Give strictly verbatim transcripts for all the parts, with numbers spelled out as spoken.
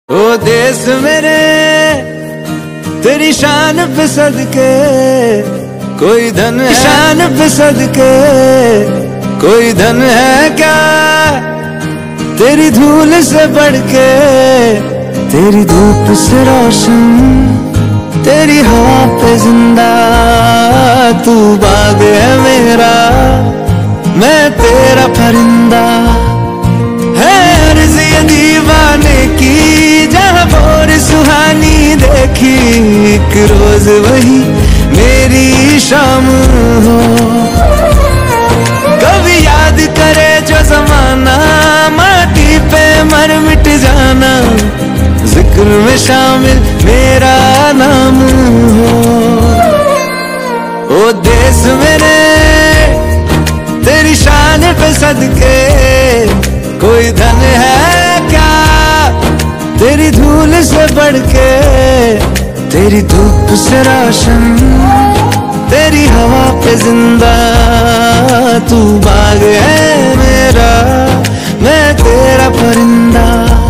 ओ देश मेरे तेरी शान पे सदके कोई धन है, शान पे सदके कोई धन है क्या तेरी धूल से बढ़ के, तेरी धूप से रोशन तेरी हवा पे जिंदा। तू बाग है मेरा मैं तेरा परिंदा, है अर्ज़ ये दीवाने की जहाँ बोर सुहानी देखी, एक रोज वही मेरी शाम हो। कभी याद करे जो जमाना माटी पे मर मिट जाना, जिक्र में शामिल मेरा नाम हो। ओ देश मेरे तेरी शान पे सदके कोई धन है क्या तेरी धूल से बढ़ के, तेरी धूप से रोशन तेरी हवा पे जिंदा। तू बाग है मेरा मैं तेरा परिंदा।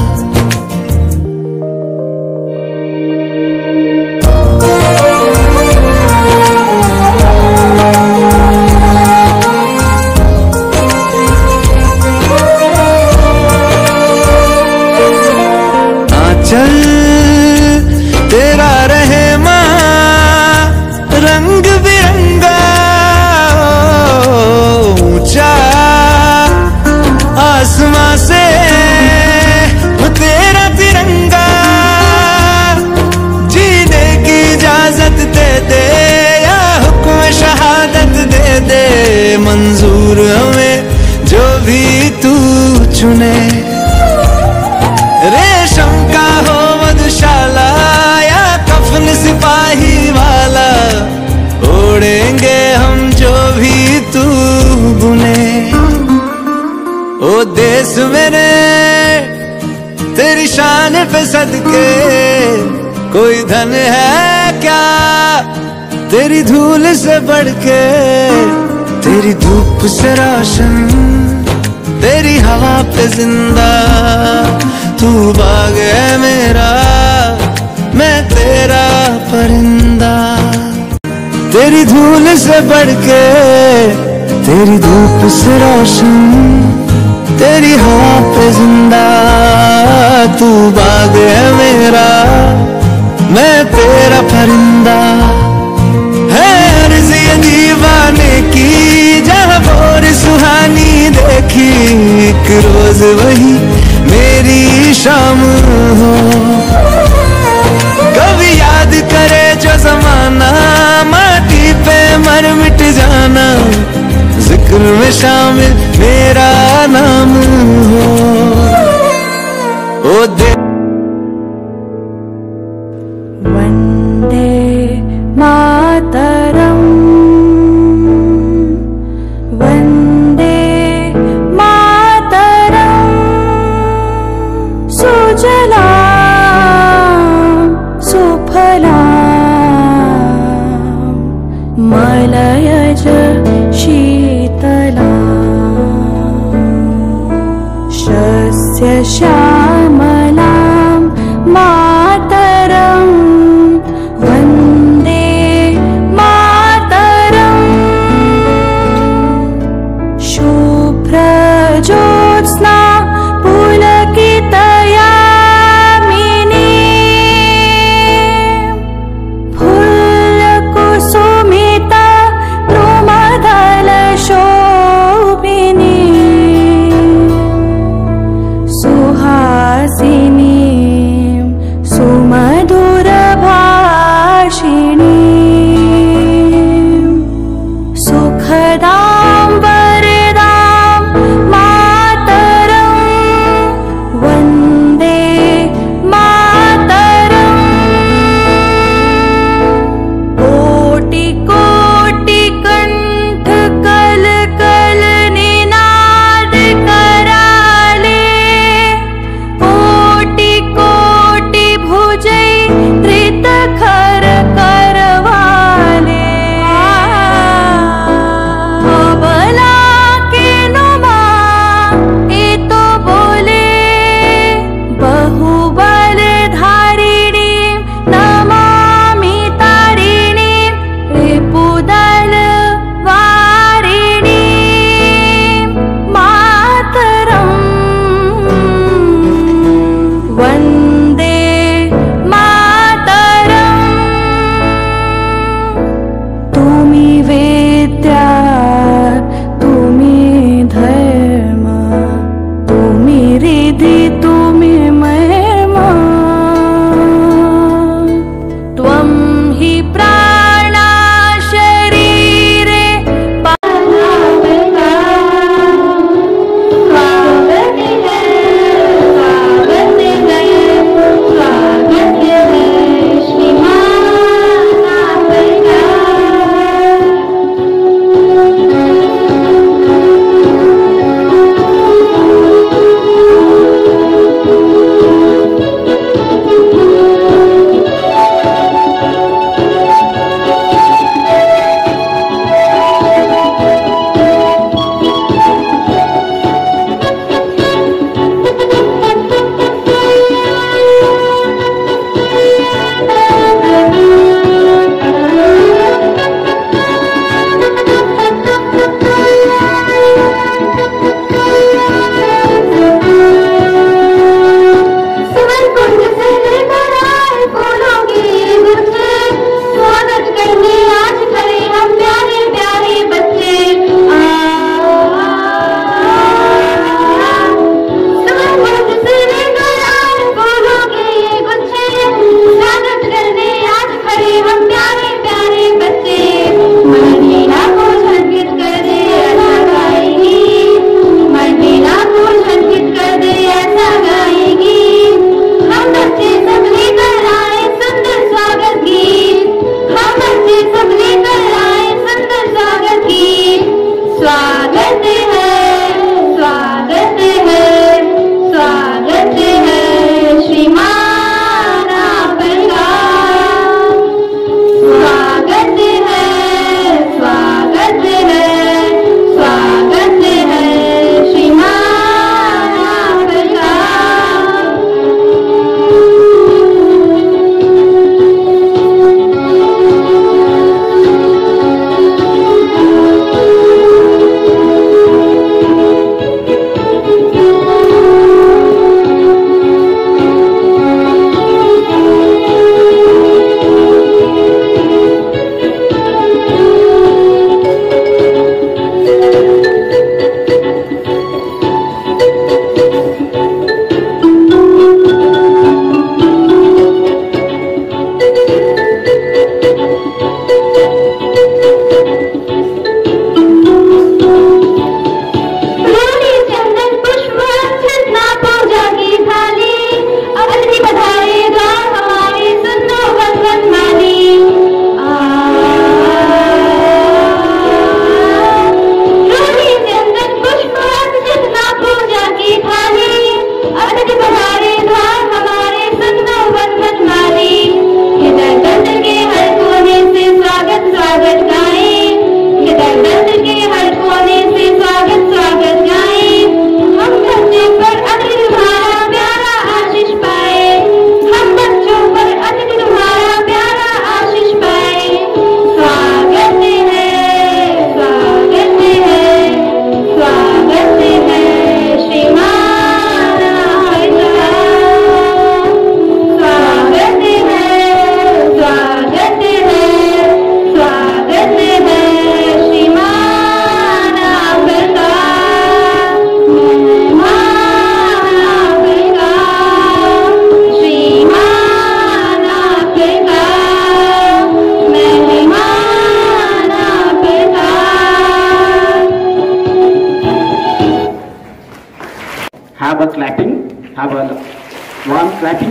चल तेरा रहे माँ रंग बिरंगा, ऊंचा आसमां से वो तेरा तिरंगा। जीने की इजाजत दे दे या हुक्म शहादत दे दे, मंजूर हमें जो भी तू चुने। रेशम का हो मधुशाला या कफन सिपाही वाला, ओढ़ेंगे हम जो भी तू बुने। ओ देश मेरे तेरी शान पे सदके कोई धन है क्या तेरी धूल से बढ़ के, तेरी धूप से रोशन तेरी हवा पे जिंदा। तू बाग है मेरा मैं तेरा परिंदा, तेरी धूल से बढ़ के तेरी धूप से रोशन तेरी हवा पे जिंदा। तू बाग है मेरा मैं तेरा परिंदा, है अर्ज़ ये दीवाने की जहाँ बोर सुहानी देखी, एक रोज वही मेरी शाम हो। कभी याद करे जो जमाना माटी पे मर मिट जाना, जिक्र में शामिल मेरा नाम हो। ओ दे वंदे मातरम वंदे मातरम, सुजलां सुफलां मलयज शीतलां, शस्य श्यामलां मातरं वन्दे मातरं। शुभ्रज्योत्स्ना पुलकितयामिनी, फुल्लकुसुमिता द्रुमदलशोभिनी, सुहा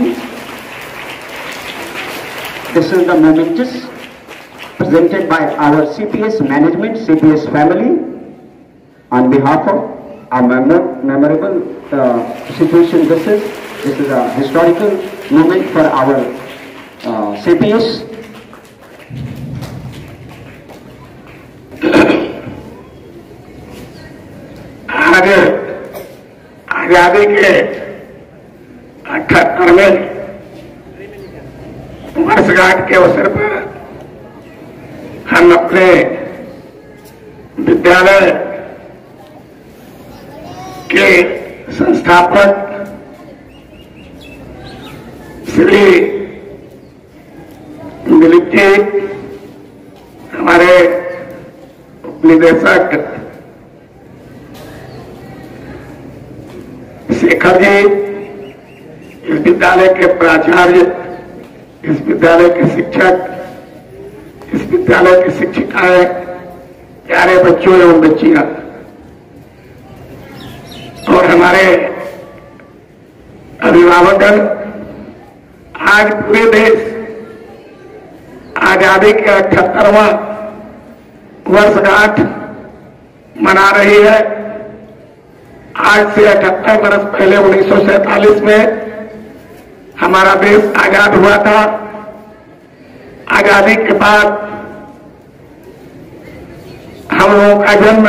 This is the momentous presented by our C P S management, C P S family, on behalf of a mem- memorable uh, situation. This is this is a historical moment for our uh, C P S. आज आजादी के अठहत्तरवें वर्षगांठ के अवसर पर हम अपने विद्यालय के संस्थापक श्री दिलीप जी, हमारे उपनिदेशक शेखर जी, इस विद्यालय के प्राचार्य, इस विद्यालय के शिक्षक, इस विद्यालय की शिक्षिकाएं, प्यारे बच्चों एवं बच्चियां, और हमारे अभिभावकगण, आज पूरे देश आजादी के अठहत्तरवां वर्षगांठ मना रही है। आज से अठहत्तर वर्ष पहले उन्नीस सौ सैतालीस में हमारा देश आजाद हुआ था। आजादी के बाद हम लोगों का जन्म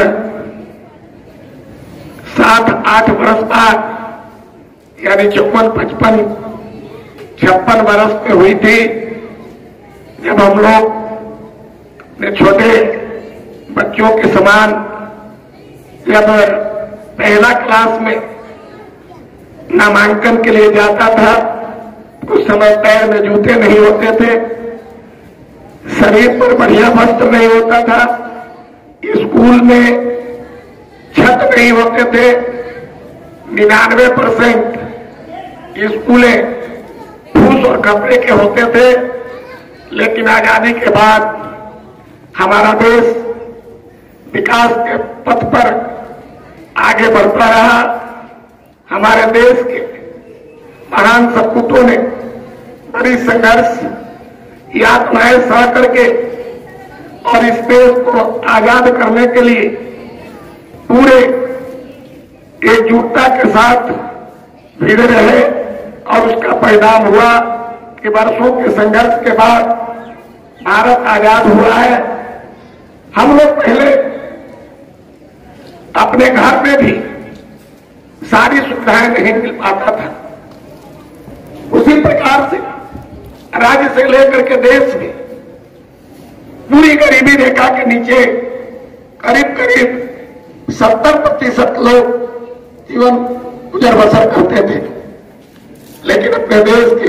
सात आठ वर्ष बाद यानी चौवन पचपन छप्पन वर्ष में हुई थी, जब हम लोग अपने छोटे बच्चों के समान जब पहला क्लास में नामांकन के लिए जाता था, उस समय पैर में जूते नहीं होते थे, शरीर पर बढ़िया वस्त्र नहीं होता था, स्कूल में छत नहीं होते थे। निन्यानवे परसेंट स्कूलें फूस और कपड़े के होते थे। लेकिन आजादी के बाद हमारा देश विकास के पथ पर आगे बढ़ता रहा। हमारे देश के महान सपूतों ने बड़ी संघर्ष यातनाएं सह करके और इस देश को आजाद करने के लिए पूरे एकजुटता के साथ भिड़े रहे, और उसका परिणाम हुआ कि वर्षों के संघर्ष के बाद भारत आजाद हुआ है। हम लोग पहले अपने घर में भी सारी सुविधाएं नहीं मिल पाता था, उसी प्रकार से राज्य से लेकर के देश में पूरी गरीबी रेखा के नीचे करीब करीब सत्तर प्रतिशत लोग जीवन गुजर बसर करते थे। लेकिन अपने देश के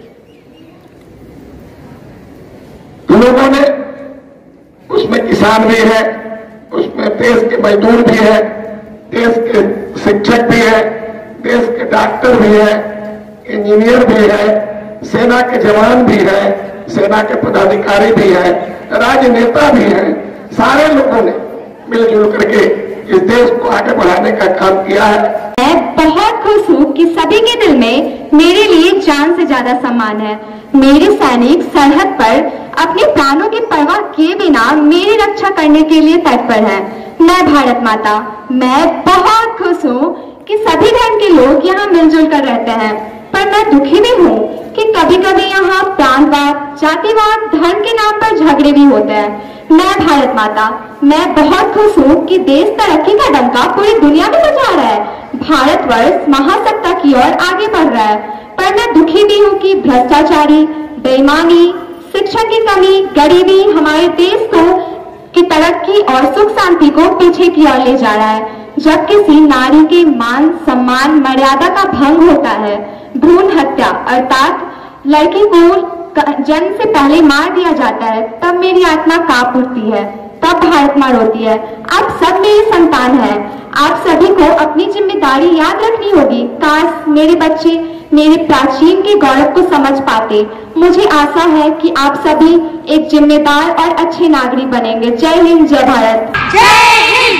लोगों ने, उसमें किसान भी है, उसमें देश के मजदूर भी है, देश के शिक्षक भी है, देश के डॉक्टर भी है, इंजीनियर भी है, सेना के जवान भी है, सेना के पदाधिकारी भी है, राजनेता भी है। सारे लोगों ने मिलजुल करके इस देश को आगे बढ़ाने का काम किया है। मैं बहुत खुश हूँ कि सभी के दिल में मेरे लिए जान से ज्यादा सम्मान है। मेरे सैनिक सरहद पर अपने प्राणों की परवाह किए बिना मेरी रक्षा करने के लिए तत्पर हैं। मैं भारत माता, मैं बहुत खुश हूँ कि सभी धर्म के लोग यहाँ मिलजुल कर रहते हैं, पर मैं दुखी भी हूँ कि कभी कभी यहाँ प्रांतवाद, जातिवाद, धर्म के नाम पर झगड़े भी होते हैं। मैं भारत माता, मैं बहुत खुश हूँ कि देश तरक्की का डंका पूरी दुनिया में बजा रहा है। भारतवर्ष महासत्ता की ओर आगे बढ़ रहा है, पर मैं दुखी भी हूँ कि भ्रष्टाचारी, बेईमानी, शिक्षा की कमी, गरीबी हमारे देश को की तरक्की और सुख शांति को पीछे की ओर ले जा रहा है। जब किसी नारी के मान सम्मान मर्यादा का भंग होता है, भ्रूण हत्या अर्थात लड़की को जन्म से पहले मार दिया जाता है, तब मेरी आत्मा कांप उठती है, तब भारत माँ रोती है। आप सब मेरी संतान हैं, आप सभी को अपनी जिम्मेदारी याद रखनी होगी। काश मेरे बच्चे मेरे प्राचीन के गौरव को समझ पाते। मुझे आशा है कि आप सभी एक जिम्मेदार और अच्छे नागरिक बनेंगे। जय हिंद, जय भारत। जय हिंद।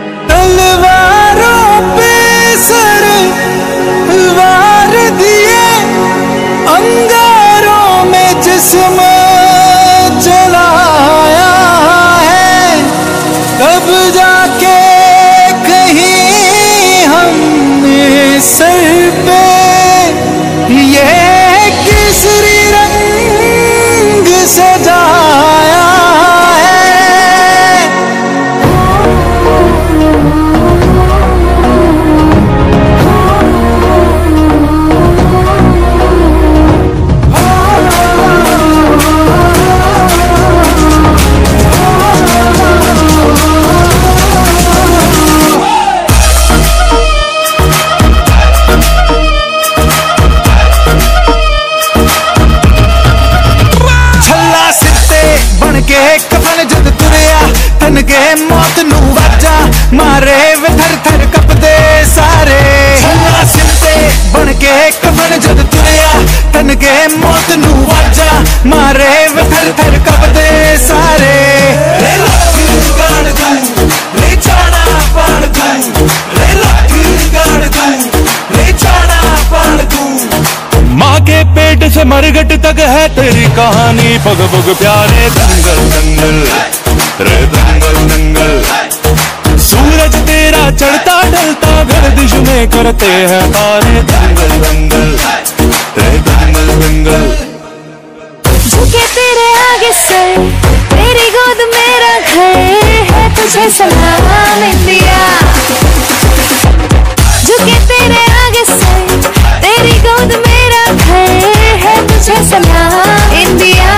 तलवारों पे सर वार दिए के कफन जद तुरया तन के मौत नू वाजा मारे वे थर थर कपदे सारे सिलते बन के कफन जद तुरया तन के मौत नू वाजा मारे वे थर थर कपदे सारे ले लाठी गाड़ दूं ले जाना पाड़ दूं ले लाठी गाड़ दूं ले जाना पाड़ दूं। माँ के पेट से मरगट तक है तेरी कहानी पग पग प्यारे दंगल दंगल रे दंगल दंगल। सूरज तेरा चढ़ता ढलता गर्दिश में करते हैं तारे दंगल दंगल रे दंगल दंगल। झुके तेरे आगे सर तेरी गोद मेरा घर है तुझे सलाम इंडिया। झुके तेरे आगे सर तेरी गोद मेरा घर है तुझे सलाम इंडिया।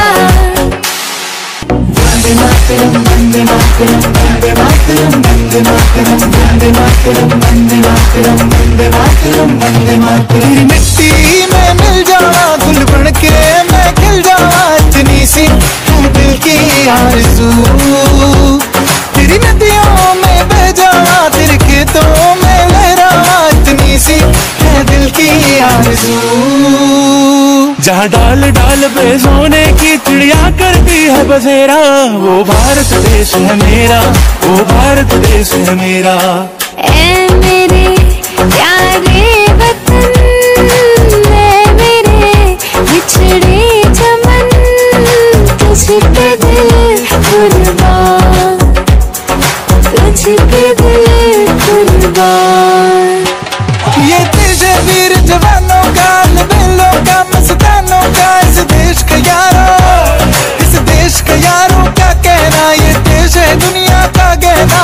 वंदे मातरम वंदे मातरम वंदे मातरम वंदे मातरम वंदे मातरम वंदे मातरम वंदे मातरम वंदे मातरम। तेरी मिट्टी में मिल जावा गुल बन के मैं खिल जावा इतनी सी है दिल की आरज़ू। तेरी नदियों में बह जावा तेरे खेतों में लहरावा इतनी सी है दिल की आरज़ू। जहाँ डाल डाल पे सोने की चिड़िया करती है बसेरा वो भारत देश है मेरा वो भारत देश है मेरा। ऐ मेरे प्यारे वतन ऐ मेरे बिछड़े चमन तुझ पे दिल कुर्बान तुझ पे दिल कुर्बान। ये तुझे वीर जवानों का लबेलों का मस्तानों का इस देश का यारों इस देश का यारों का कहना ये देश है दुनिया का गहना।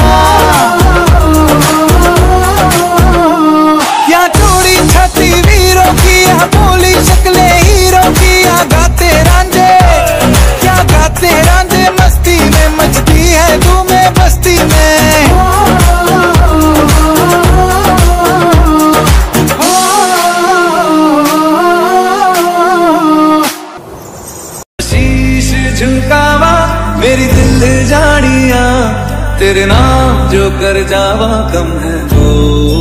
यहाँ चोरी छाती वीरों की यहाँ बोली शक्लें हीरों की यहाँ गाते रांझे यहाँ गाते रांझे मस्ती में मचती है धूमें बस्ती में। झुकावा मेरी दिल जानिया तेरे नाम जो कर जावा कम है वो।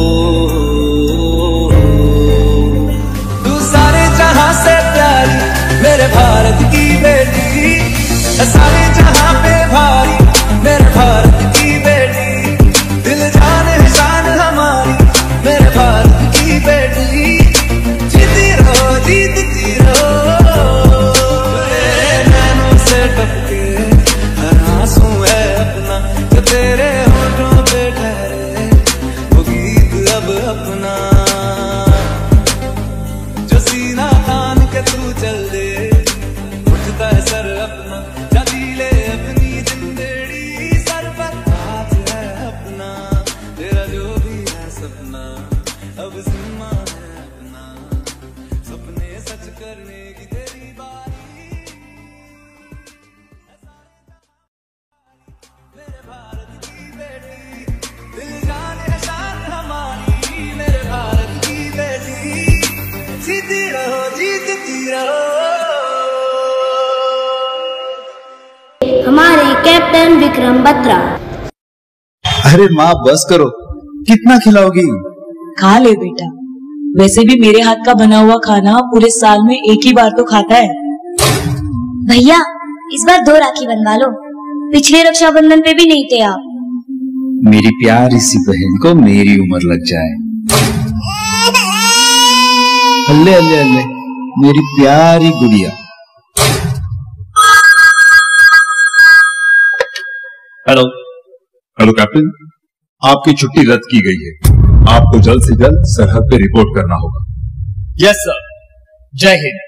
तू सारे जहां से प्यारी मेरे भारत की बेटी सारे जहां पे भारी मेरे भारत की बेटी दिल जान शान हमारी मेरे भारत की बेटी। जीती रहो जीतती रहो टपके हर आंसू है अपना जो तेरे होठों पे ठहरे वो गीत अब अपना जो सीना तान के तू चल दे उठता है सर अपना जा जी ले अपनी जिंदड़ी सर पर ताज है अपना तेरा जो भी है सपना अब जिम्मा है अपना सपने सच करने की तेरी बारी। मेरे भारत की बेटी दिल जाने शान हमारी मेरे भारत की बेटी जीती रहो जीतती रहो। हमारे कैप्टन विक्रम बत्रा। अरे माँ बस करो कितना खिलाओगी? खा ले बेटा वैसे भी मेरे हाथ का बना हुआ खाना पूरे साल में एक ही बार तो खाता है। भैया इस बार दो राखी बनवा लो पिछले रक्षाबंधन पे भी नहीं थे आप। मेरी प्यारी सी बहन को मेरी उम्र लग जाए। अल्ले अल्ले अल्ले मेरी प्यारी गुड़िया। हेलो हेलो कैप्टन, आपकी छुट्टी रद्द की गई है। आपको जल्द से जल्द सरहद पे रिपोर्ट करना होगा। यस सर, जय हिंद।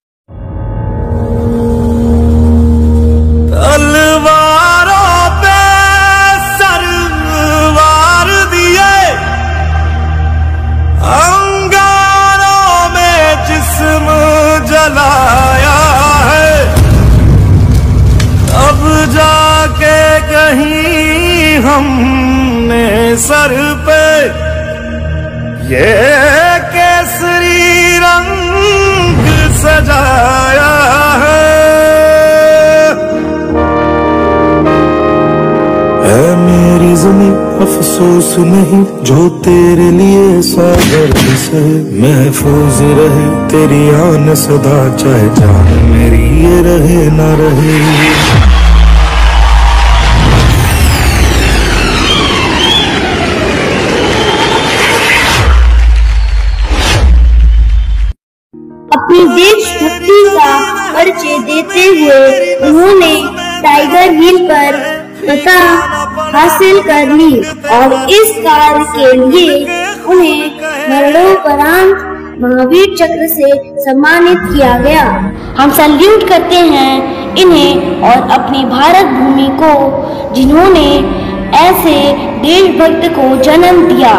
तलवारों पे सरवार दिए अंगारों में जिस्म जलाया है अब जाके कहीं हमने सर पे ये केसरी रंग अफसोस नहीं जो तेरे लिए सागर से महफूज रहे तेरी आन सदा, चाहे जान मेरी ये रहे ना रहे। अपनी देशभक्ति का परिचय देते हुए उन्होंने टाइगर हिल पर फतह हासिल कर ली और इस कार्य के लिए उन्हें मरणोपरांत महावीर चक्र से सम्मानित किया गया। हम सैल्यूट करते हैं इन्हें और अपनी भारत भूमि को जिन्होंने ऐसे देशभक्त को जन्म दिया।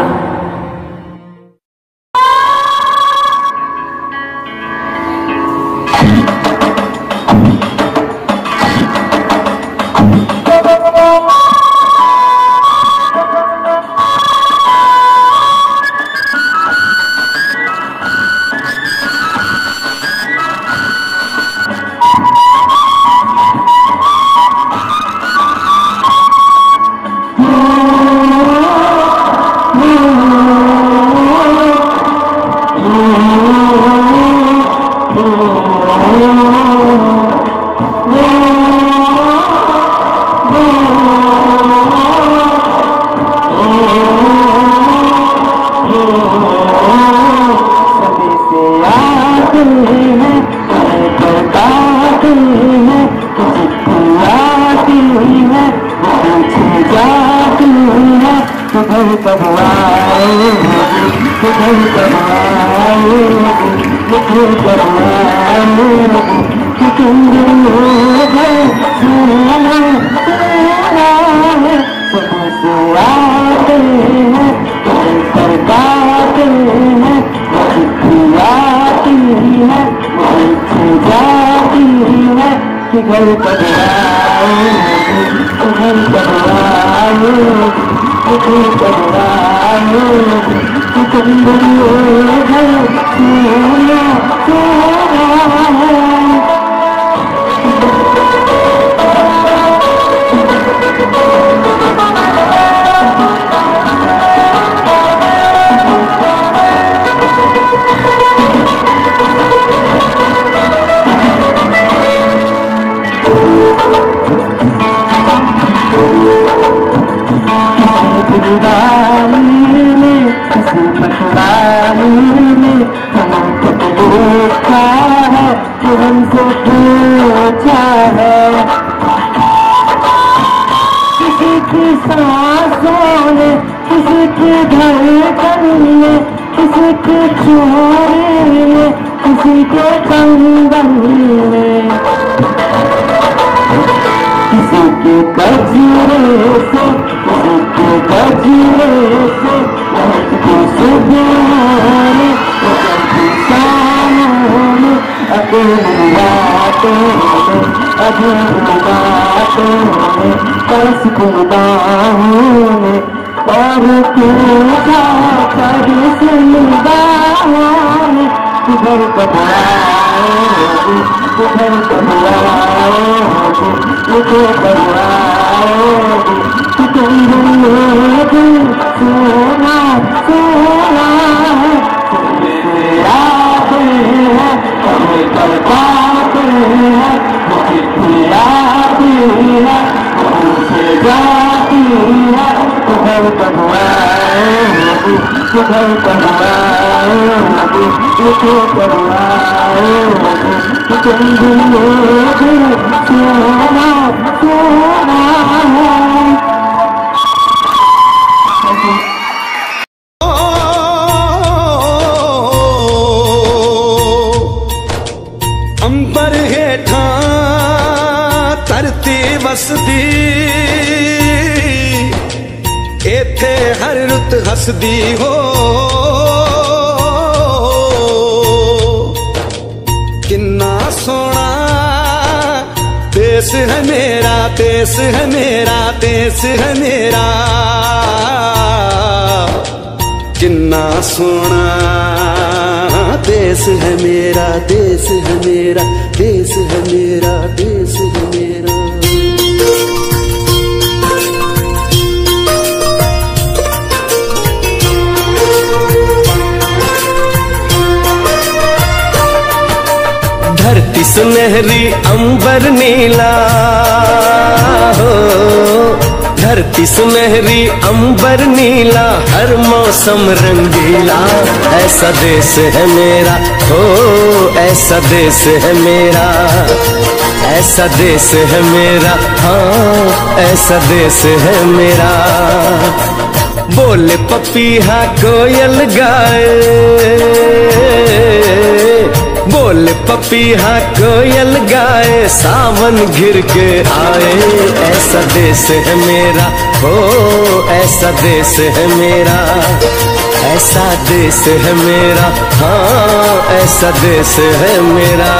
अंबर हेठा धरती वसदी एथे हर रुत हसदी हो किन्ना सोना देश है मेरा देश है मेरा देश है मेरा किन्ना सोना देश है मेरा देश है मेरा देश है मेरा देश है मेरा। धरती सुनहरी अंबर नीला हो, धरती सुनहरी अंबर नीला, हर मौसम रंगीला। ऐसा देश है मेरा हो, ऐसा देश है मेरा, ऐसा देश है मेरा, हाँ ऐसा देश है मेरा। बोले पपीहा कोयल गाए, बोले पपीहा कोयल गाए, सावन घिर के आए। ऐसा देश है मेरा हो, ऐसा देश है मेरा, ऐसा देश है मेरा, हाँ ऐसा देश है मेरा।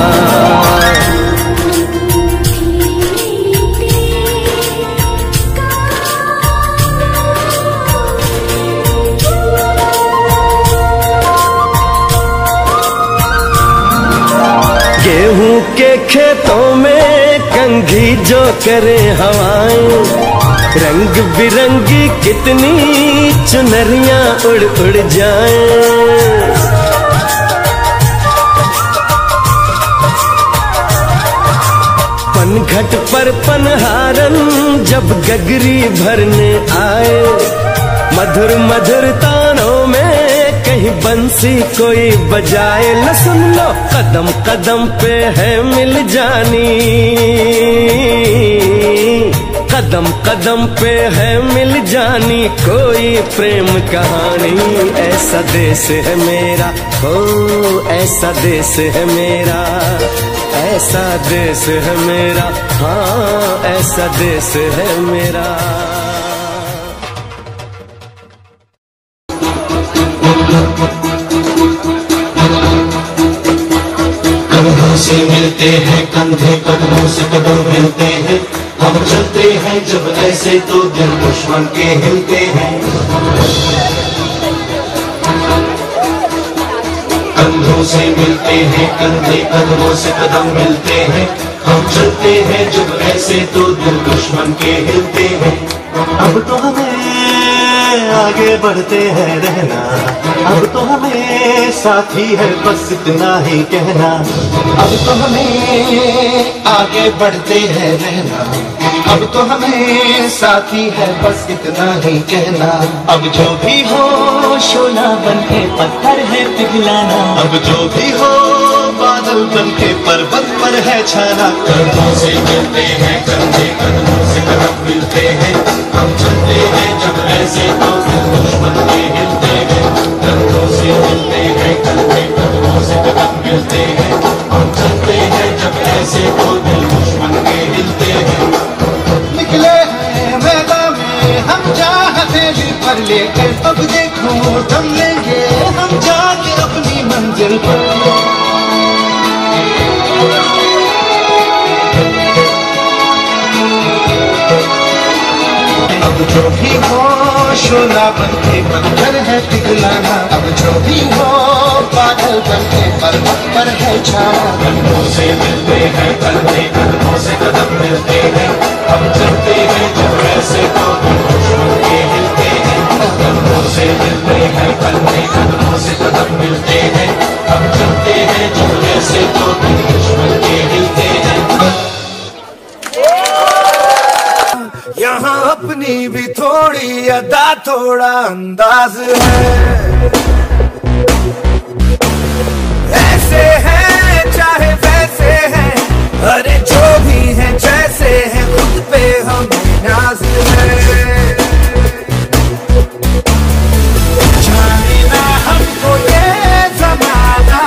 गेहूं के खेतों में कंघी जो करे हवाएं, रंग बिरंगी कितनी चुनरियां उड़ उड़ जाएं। पनघट पर पनहारन जब गगरी भरने आए, मधुर मधुर तानों में कहीं बंसी कोई बजाए। न सुन लो कदम कदम पे है मिल जानी, कदम कदम पे है मिल जानी कोई प्रेम कहानी। ऐसा देश है मेरा हो, ऐसा देश है मेरा, ऐसा देश है मेरा, हाँ ऐसा देश है मेरा। कंधों से मिलते हैं कंधे, कदमों से कदम मिलते हैं, हम चलते हैं जब ऐसे तो दिल दुश्मन के हिलते हैं। कंधों से मिलते हैं कंधे, कदमों से कदम मिलते हैं, हम चलते हैं जब ऐसे तो दिल दुश्मन के हिलते हैं। अब तो हमें आगे बढ़ते हैं रहना, अब तो हमें साथी है बस इतना ही कहना। अब तो हमें आगे बढ़ते हैं रहना, अब तो हमें साथी है बस इतना ही कहना। अब जो भी हो शोला बन के पत्थर है पिघलाना, अब जो भी हो बादल बन के पर्वत पर है छाना। कंधों से मिलते हैं कंधे, कदमों से कदम मिलते हैं, हम चलते हैं जब ऐसे तो दुश्मन के हिलते हैं। कंधों से मिलते हैं कंधे, कदमों से कदम मिलते हैं, हम चलते हैं जब ऐसे तो दुश्मन के हिलते हैं। निकले हैं मैदान में हम जहाँ हथेली पर लेकर, अब देखो दम लेंगे हम जाके अपनी मंजिल पर। अब जो भी हो शोला बन के पत्थर है पिघलाना, अब जो भी हो बादल बन के पर्वत पर है छाना। कंधों से मिलते हैं कंधे, कदमों से कदम मिलते हैं, हम चलते हैं जब ऐसे तो दुश्मन के हिलते हैं। कंधों से मिलते हैं कंधे, कदमों से कदम मिलते हैं, हम चलते हैं जब ऐसे तो दुश्मन के हिलते हैं। यहाँ अपनी भी थोड़ी अदा थोड़ा अंदाज है, ऐसे हैं चाहे वैसे हैं, अरे जो भी हैं जैसे हैं खुद पे हम नाज है। जाने ना हमको ये जमाना,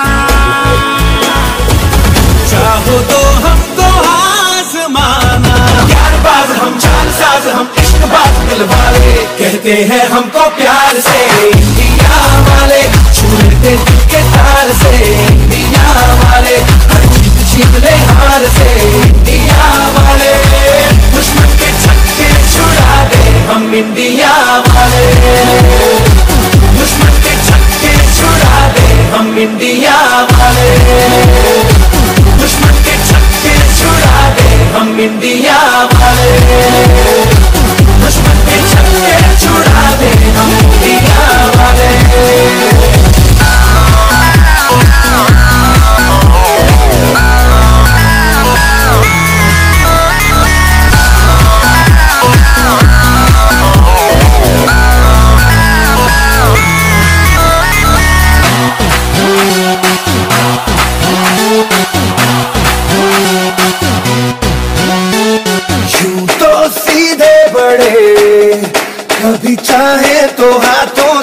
चाहो तो हमको आजमाना। यार बाज हम जान साज हम इश्क बाज दिल वाले, कहते हैं हमको प्यार से इंडिया वाले, छूटते दिल के तार से इंडिया वाले, हर जीत जीत ले हार से इंडिया वाले। दुश्मन के छक्के छुड़ा दे हम इंडिया वाले, दुश्मन के छक्के छुड़ा दे हम इंडिया वाले, दुश्मन के छक्के छुड़ा दे हम इंडिया वाले, दुश्मन के छक्के छुड़ा दे हम इंडिया वाले।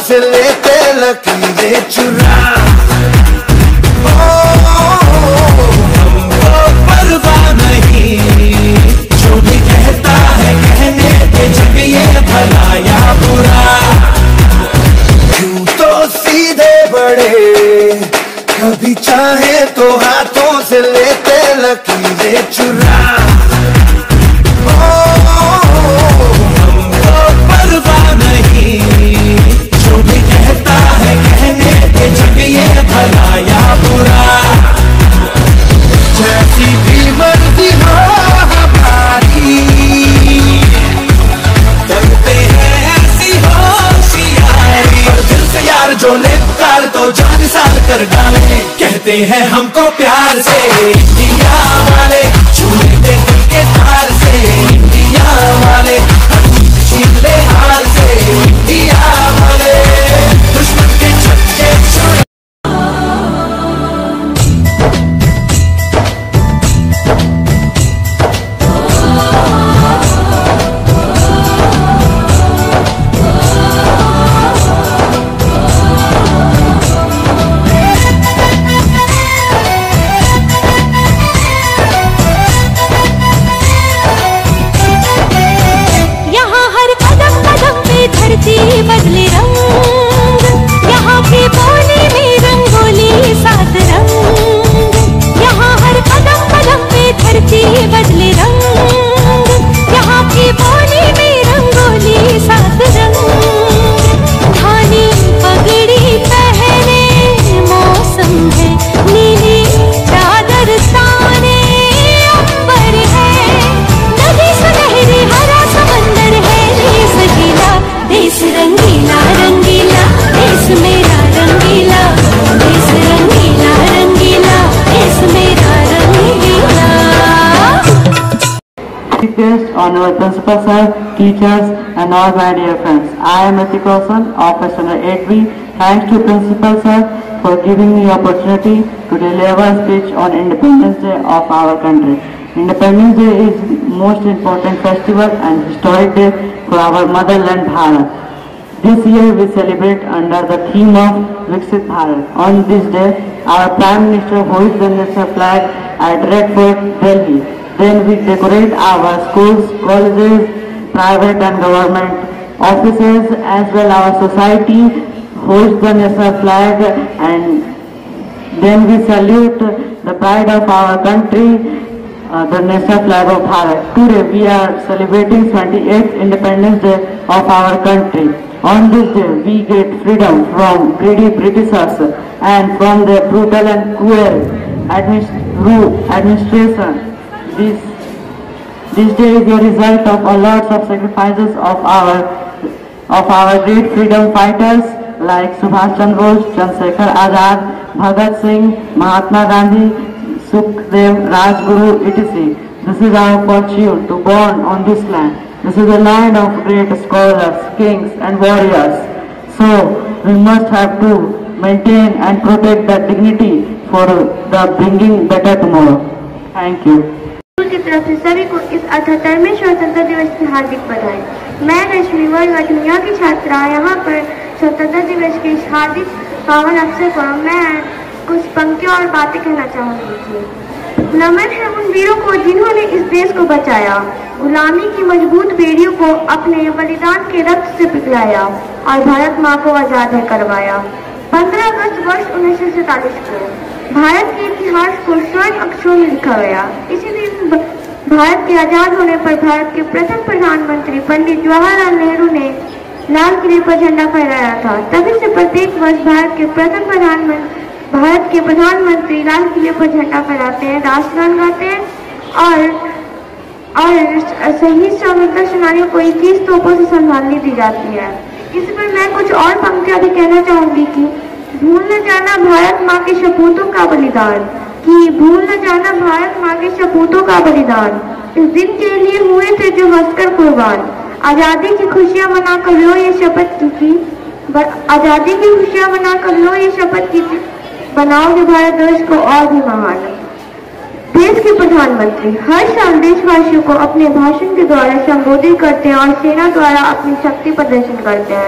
से लेते लकीरें चुरा। हमको परवाह नहीं जो भी कहता है कहने दे, जग ये भला या बुरा। क्यों तो सीधे बड़े कभी चाहे तो हाथों से लेते लकीरें चुरा। हमको परवाह नहीं जो भी कहता है कहने दे, जग ये भला या बुरा। जैसी भी मर्जी हो हमारी, करते हैं ऐसी होशियारी। पर दिल से यार जो ले पुकार तो जान साल कर डाले। कहते हैं हमको प्यार से इंडिया वाले, छू लेते दिल के तार से इंडिया वाले, छीन ले हार से इंडिया वाले, दुश्मन के छक्के छुड़ा। बदले रंग, यहाँ की बोली में रंगोली सात रंग। यहाँ हर कदम कदम पे धरती बदले रंग, यहाँ की बोली में रंगोली सात रंग। धानी पगड़ी पहने मौसम है, नीली चादर ताने अंबर है। नदी सुनहरी हरा समंदर है, देश गीला देश रंगीला रंगीला, देश मेरा रंगीला, देश रंगीला रंगीला, देश मेरा रंगीला। Guests, honorable principal sir, teachers and all my dear friends. I am Ritik Roshan of Standard eight B. Thanks to principal sir for giving me opportunity to deliver a speech on Independence Day of our country. Independence Day is most important festival and historic day for our motherland Bharat. This year we celebrate under the theme of Viksit Bharat. On this day, our Prime Minister hoists the national flag at Red Fort, Delhi. Then we decorate our schools, colleges, private and government offices, as well our society hoists the national flag, and then we salute the pride of our country, Uh, the national flag of Bharat. Today we are celebrating twenty-eighth Independence Day of our country. On this day we get freedom from greedy Britishers and from their brutal and cruel administ administration. This, this day is a result of a lot of sacrifices of our, of our great freedom fighters like Subhash Chandra Bose, Chandrasekhar Azad, Bhagat Singh, Mahatma Gandhi, Sukhdev, Rajguru, et cetera. This is our fortune to born on this land. This is a land of great scholars, kings and warriors. So we must have to maintain and protect that dignity for the bringing better tomorrow. Thank you. School की तरफ से सभी को इस अठहत्तरवें स्वतंत्रता दिवस की हार्दिक बधाई। मैं रश्मि वर्मा की छात्रा यहाँ पर स्वतंत्रता दिवस के इस हार्दिक पावन अवसर पर मैं कुछ पंक्तियाँ और बातें कहना चाहूँगी। नमन है उन वीरों को जिन्होंने इस देश को बचाया, गुलामी की मजबूत बेड़ियों को अपने बलिदान के रक्त से पिघलाया और भारत माँ को आजाद है करवाया। पंद्रह अगस्त वर्ष उन्नीस सौ सैतालीस को भारत के इतिहास को स्वर्ण अक्षरों में लिखा गया। इसी दिन भारत के आजाद होने पर भारत के प्रथम प्रधानमंत्री पंडित जवाहरलाल नेहरू ने लाल किले पर झंडा फहराया था। तभी से प्रत्येक वर्ष भारत के प्रथम प्रधानमंत्री भारत के प्रधानमंत्री लाल किले पर झंडा फहराते हैं, राष्ट्रगान गाते हैं और और शहीद स्वतंत्रता सेनानियों को इक्कीस तोपों से सम्मानित दी जाती है। इस पर मैं कुछ और पंक्तियां भी कहना चाहूंगी कि भूल न जाना भारत माँ के सपूतों का बलिदान, कि भूल न जाना भारत माँ के सपूतों का बलिदान, इस दिन के लिए हुए थे जो हंसकर कुर्बान। आजादी की खुशियां मनाकर लो ये शपथ की थी, आजादी की खुशियां मनाकर लो ये शपथ की थी, बनाओगे भारत देश को और भी महान। देश के प्रधानमंत्री हर साल देशवासियों को अपने भाषण के द्वारा संबोधित करते हैं और सेना द्वारा अपनी शक्ति प्रदर्शन करते हैं।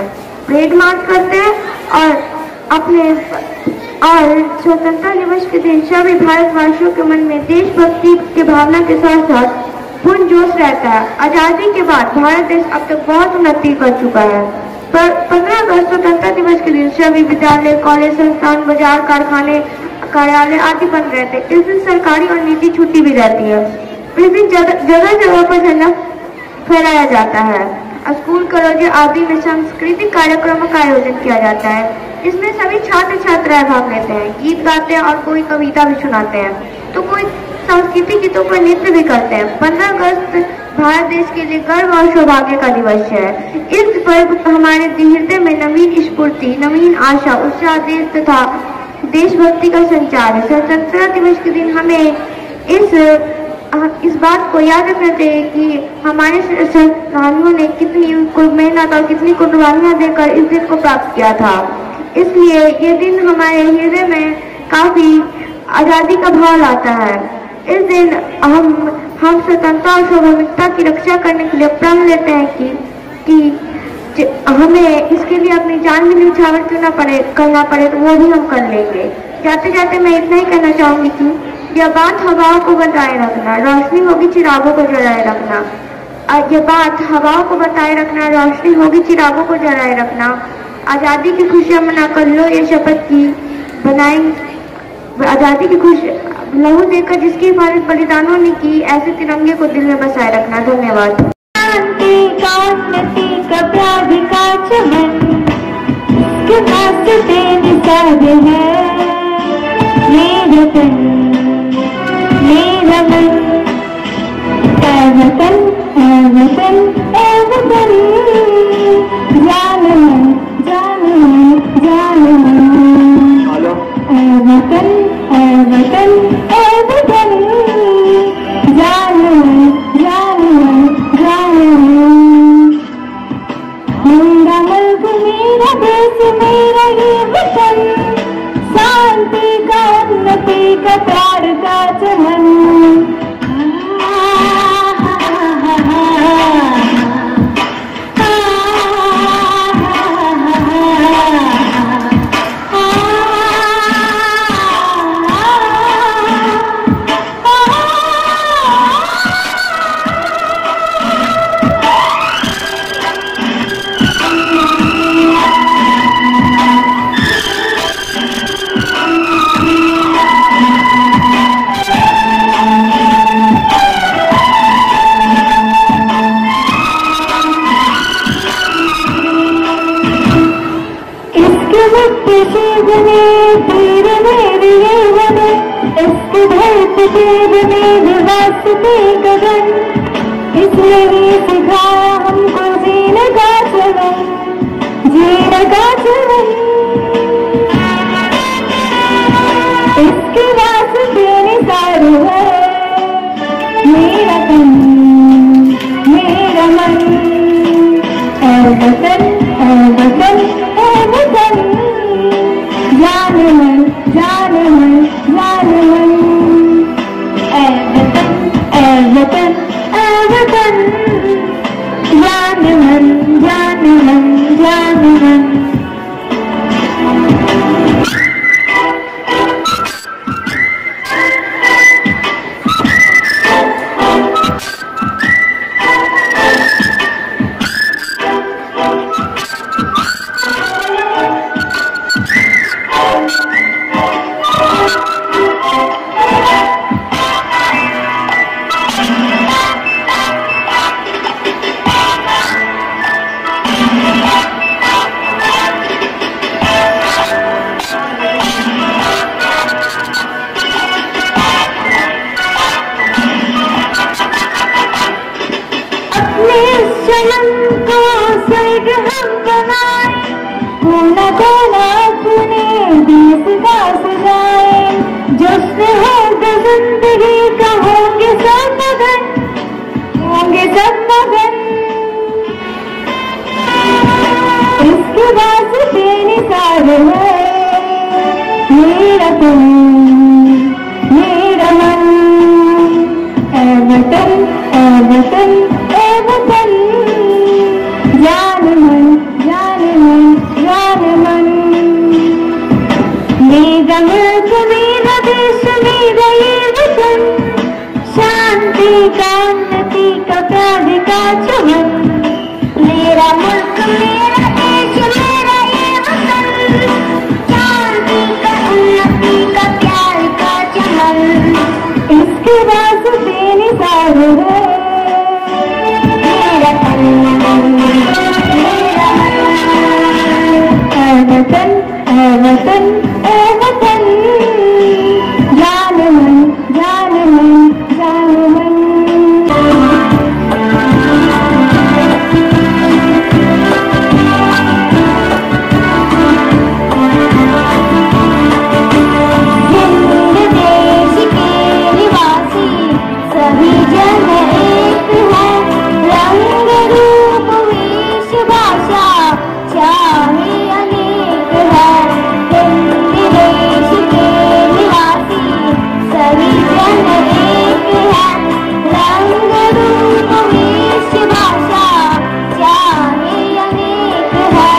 परेड मार्च करते हैं और अपने और स्वतंत्रता दिवस के दिन सभी भारतवासियों के मन में देशभक्ति की भावना के साथ साथ पूर्ण जोश रहता है। आजादी के बाद भारत देश अब तक बहुत उन्नति कर चुका है। पर पंद्रह अगस्त स्वतंत्रता दिवस के दिन सभी विद्यालय, कॉलेज, संस्थान, बाजार, कारखाने, कार्यालय आदि बंद रहते हैं। इस दिन सरकारी और निजी छुट्टी भी रहती है। इस दिन जगह जगह जगह पर झंडा फहराया जाता है। स्कूल, कॉलेज आदि में सांस्कृतिक कार्यक्रमों का आयोजन किया जाता है। इसमें सभी छात्र छात्राएं भाग लेते हैं, गीत गाते हैं और कोई कविता भी सुनाते हैं, तो कोई सांस्कृतिक गीतों पर नृत्य भी करते हैं। पंद्रह अगस्त भारत देश के लिए गर्व और सौभाग्य का दिवस है। इस पर्व हमारे हृदय में नवीन स्फूर्ति, नवीन आशा, उत्साह, देश तथा देशभक्ति का संचार है। स्वतंत्रता दिवस के दिन हमें इस इस बात को याद रखना चाहिए कि हमारे सेनानियों ने कितनी मेहनत और कितनी कुर्बानियां देकर इस दिन को प्राप्त किया था। इसलिए ये दिन हमारे हृदय में काफी आजादी का भाव लाता है। इस दिन हम हम स्वतंत्रता और सार्वभौमिकता की रक्षा करने के लिए प्रण लेते हैं कि कि हमें इसके लिए अपनी जान भी न्यौछावर क्यों ना पड़े करना पड़े तो वो भी हम कर लेंगे। जाते जाते मैं इतना ही कहना चाहूंगी कि यह बात हवाओं को बताए रखना, रोशनी होगी चिरागों को जलाए रखना। यह बात हवाओं को बताए रखना, रोशनी होगी चिरागों को जलाए रखना। आजादी की खुशियां मनाकर लो ये शपथ की बनाएंगे। आजादी की खुशी लहू देकर जिसकी हिफाजत बलिदानों ने की, ऐसे तिरंगे को दिल में बसाए रखना। धन्यवाद। शांति का उन्नति का प्यार का चमन के वास्ते निसार है मेरा तन मेरा मन। ऐ वतन ऐ वतन ऐ वतन जान मन जान मन जान मन। ऐ वतन ऐ वतन ऐ वतन जान मन जान मन जान मन। मेरा मुल्क मेरा देश मेरा ये वतन, शांति का उन्नति का प्यार का चमन। इसने सिखाया हमको जीने का चलन, जीने का चलन। इसके वास्ते निसार है मेरा तन मेरा मन। ऐ वतन ऐ वतन ऐ वतन जान मन जान मन जान मन। ऐ वतन ऐ वतन ऐ वतन जान मन जान मन जान मन। मेरा तन मेरा मन। ऐ वतन ऐ वतन ऐ वतन जान मन जान मन का प्यार का चमन, मेरा मुल्क मेरा देश मेरा ये वतन, शांति का उन्नति का प्यार का चमन, इसके वास्ते निसार है मेरा तन मेरा मन। ऐ वतन ऐ वतन ऐ वतन, जान मन जान मन जान मन। हिंद देश के निवासी सभी जन एक है, रंग रूप वेश भाषा चाहे अनेक है। हिंद देश के निवासी सभी जन एक है, रंग रूप वेश भाषा चाहे अनेक है।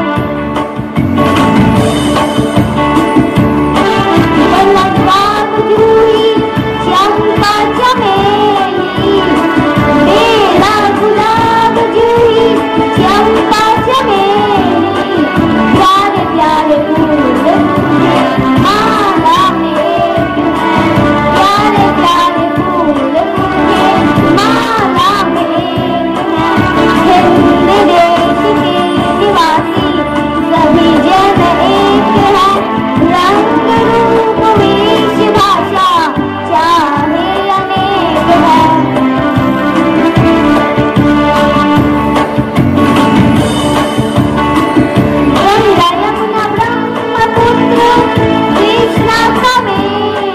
गुलाब जूही चंपा चमेली, मेरा गुलाब जूही चंपा चमेली, प्यारे प्यारे फूल फूले माला में एक है, प्यारे प्यारे फूल फूले माला में एक है। हिंद देश के निवासी सभी जन एक है, रंग रूप वेश भाषा चाहे अनेक है। गंगा यमुना ब्रह्मपुत्र कृष्णा कावेरी,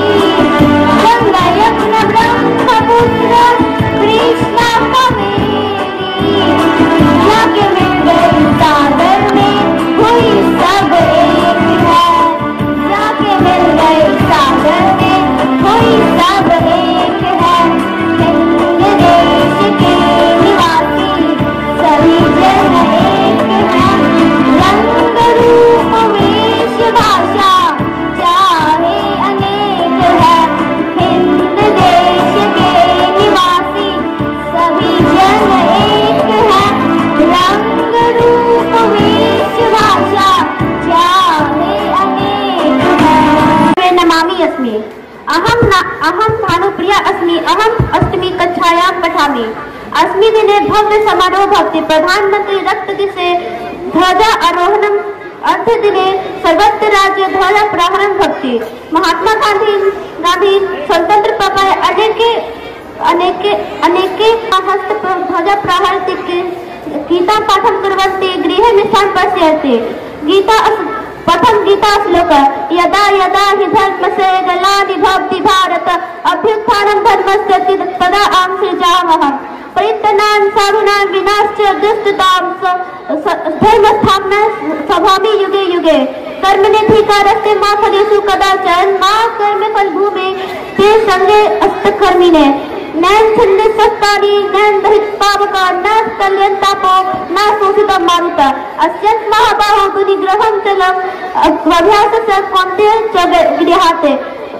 गंगा यमुना ब्रह्मपुत्र कृष्णा कावेरी, जाके मिल गई सागर में हुई सब एक है, जाके मिल गई सागर में हुई सब एक है। हिंद देश के निवासी सभी जन एक है, रंग रूप वेश भाषा चाहे अनेक है। हिंद देश के निवासी सभी जन एक है, रंग रूप वेश भाषा चाहे अनेक है। नमामि अस्मि अहम न अहम भानुप्रिया अस्मि, अहम अष्टमी कक्षायां पठामि। अस्मि दिने भव्य समारोह भवति, प्रधानमंत्री रक्त दिशे ध्वजा आरोहणम, अर्ध दिने सर्वत्र राज्य ध्वजा प्रहरणम भवति। महात्मा गांधी गांधी स्वतंत्र प्रभा अनेके अनेके अनेके हस्त ध्वजा प्रहरति, गीता पाठम कुर्वन्ति, गृहे मिष्ठान् पश्यन्ति। गीता प्रथम गीता श्लोक, यदा यदा हि धर्मस्य ग्लानिर्भवति भारत अभ्युत्थानं धर्मस्य तदा अहं सृजाम्यहम्। परित्राणाय साधूनां विनाशाय दुष्कृतां धर्मस्थापनाय संभवामि युगे युगे। कर्मण्यधिकारस्ते मा फलेषु कदाचन, मा कर्मफलभूमे ते संगे अस्तकर्मिणे। नैन छन्दे सत्तानि नैन दहित पावका, न कल्यन्तापो न शोषितं मारुत। अस्यत् महाबाहो दुनिग्रहं चलम् अभ्यासस्य कौन्तेय च गृहाते।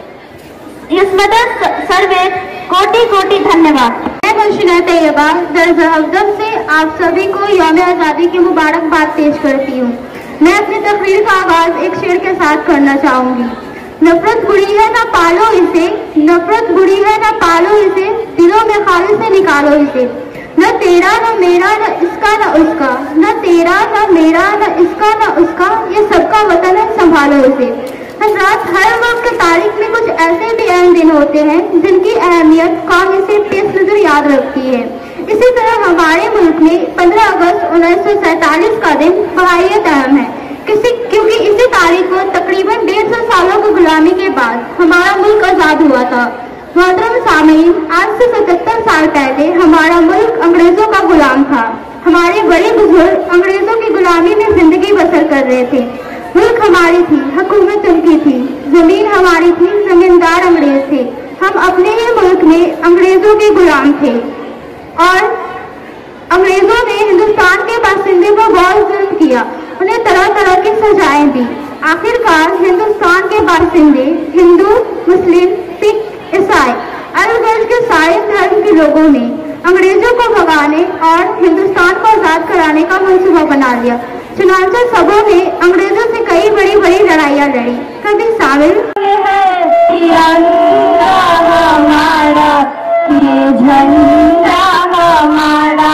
युष्मदः सर्वे कोटि कोटि धन्यवाद। मैं खुशना तैयबा दरअसल हफ्दम से आप सभी को यौम आज़ादी की मुबारकबाद पेश करती हूँ। मैं अपनी तकरीर का आगाज एक शेर के साथ करना चाहूंगी। नफरत बुरी है ना पालो इसे, नफरत बुरी है ना पालो इसे, दिलों में खाली से निकालो इसे। न तेरा न मेरा न इसका न उसका, न तेरा न मेरा न इसका न उसका, ये सबका वतन है संभालो इसे। हजरात, हर वक्त तारीख में कुछ ऐसे भी अहम दिन होते हैं जिनकी अहमियत कौम इसे पेश नजर याद रखती है। इसी तरह हमारे मुल्क में पंद्रह अगस्त उन्नीस सौ सैतालीस का दिन बहायत अहम है, किसी क्योंकि इसी तारीख को तकरीबन डेढ़ सौ सालों की गुलामी के बाद हमारा मुल्क आजाद हुआ था। मोहतरम सामीन, आज से सतहत्तर साल पहले हमारा मुल्क अंग्रेजों का गुलाम था। हमारे बड़े बुजुर्ग अंग्रेजों की गुलामी में जिंदगी बसर कर रहे थे। मुल्क हमारी थी, हुकूमत उनकी थी, जमीन हमारी थी, जमींदार अंग्रेज थे। हम अपने ही मुल्क में अंग्रेजों के गुलाम थे और अंग्रेजों ने हिंदुस्तान के बासिंदे पर बहुत जुल्म किया, उन्हें तरह तरह की सजाएं दी। आखिरकार हिंदुस्तान के बासिंदे हिंदू, मुस्लिम, सिख, ईसाई, अलग अलग के सारे धर्म के लोगों ने अंग्रेजों को भगाने और हिंदुस्तान को आजाद कराने का मंसूबा बना लिया। चुनांचल सबों ने अंग्रेजों से कई बड़ी बड़ी लड़ाइयाँ लड़ी। कभी शामिल है तिरंगा हमारा, ये झंडा हमारा,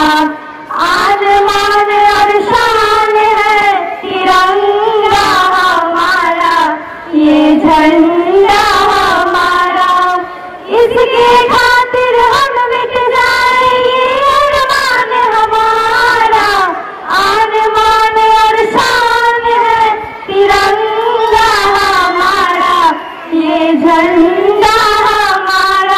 आसमान और शान है तिरंगा हमारा, ये झंडा हमारा, इसके खातिर हम मिट जाए ये अरमान हमारा, आसमान और शान है तिरंगा हमारा, ये झंडा हमारा,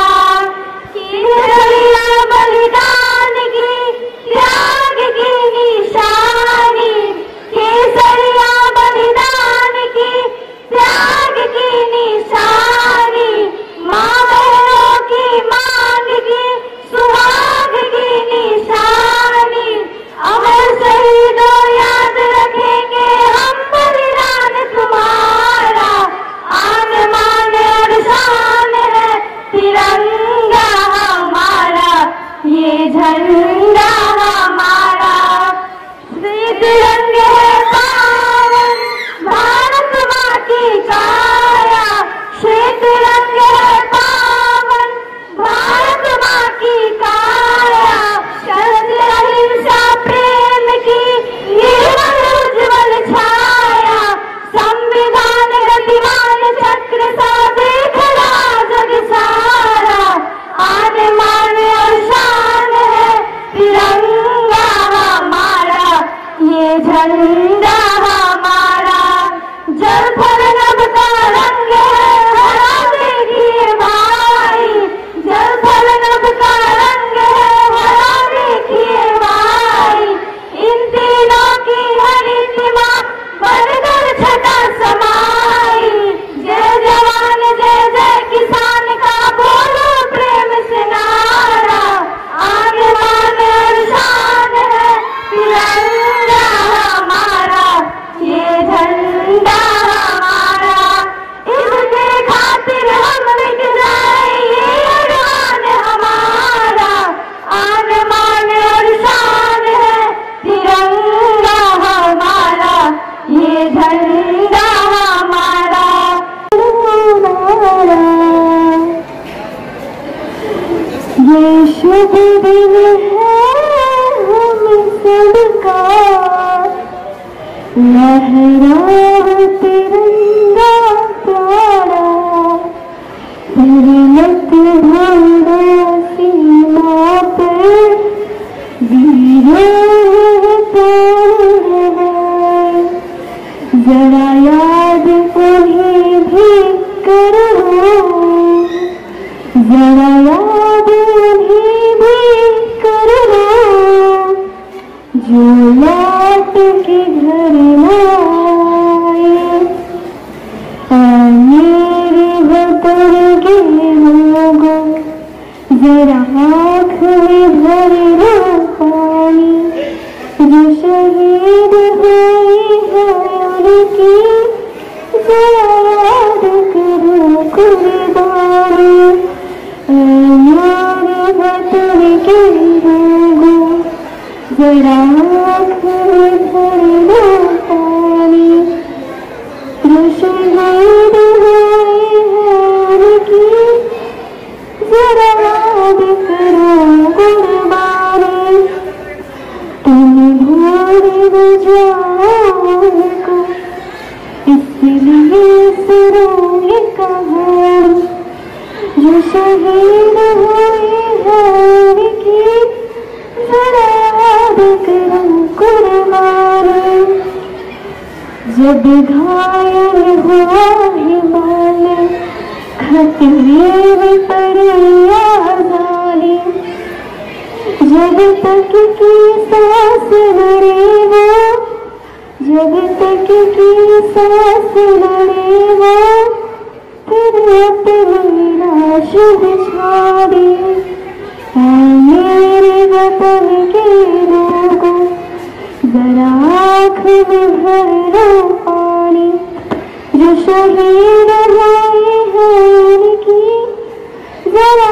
केसरिया बलिदान की त्याग की निशानी, केसरिया बलिदान की त्याग की निशानी, माँ बहनों की मांग की सुहाग की निशानी, अमर शहीदों याद रखेंगे हम बलिदान तुम्हारा, आसमान और शान है तिरंगा हमारा, ये झंडा हमारा, श्वेत रंग है पावन भारत माँ की काया, श्वेत रंग है पावन भारत माँ की काया, शरद अहिंसा प्रेम की निर्मल उज्ज्वल छाया, संविधान गतिमान चक्र सा देख रहा जग सारा, आसमान और शान है तिरंगा हमारा, ये झंडा हमारा, जल थल नभ का रंग है हरा देखिए भाई, जल थल नभ का रंग है हरा देखिए भाई, इन तीनों की हरित माँ बनकर छटा समाई, जय जवान जय जय किसान का बोलो प्रेम से नारा, आसमान और शान है तिरंगा हमारा, ये झंडा हमारा, इसके खातिर हम मिट जाए ये अरमान हमारा, आसमान और शान है तिरंगा हमारा, ये झंडा हमारा। ये शुभ दिन है हम सबका, लहरा तिरंगा प्यारा, हिम्मत भरा सीमा पे वीरों प्राण है, जरा याद उन्हें भी करो, जरा याद उन्हें भी करो, जो लौट के घर न आए, मेरे वतन के लोगों जरा आँख में भर लो पानी, जो शहीद हुए हैं उनकी जरा याद करो कुर्बानी, मेरे वतन के लोगों जरा आँख में भर लो पानी, जो शहीद हुए हैं उनकी जरा याद करो कुर्बानी, तुम भूल न जाओ उनको, इसलिए सुनो कहानी, जो शहीद हुए हैं उनकी जरा याद करो कुर्बानी, जब घायल हुआ हिमालय खतरे में पड़े आजादी, जब तक की सांस लड़े वो, जब तक की सांस लड़े वो, फिर अपनी लाश बिछा दी, मेरे वतन के लोगों जरा आँख में भर लो पानी, जो शहीद हुए हैं उनकी जरा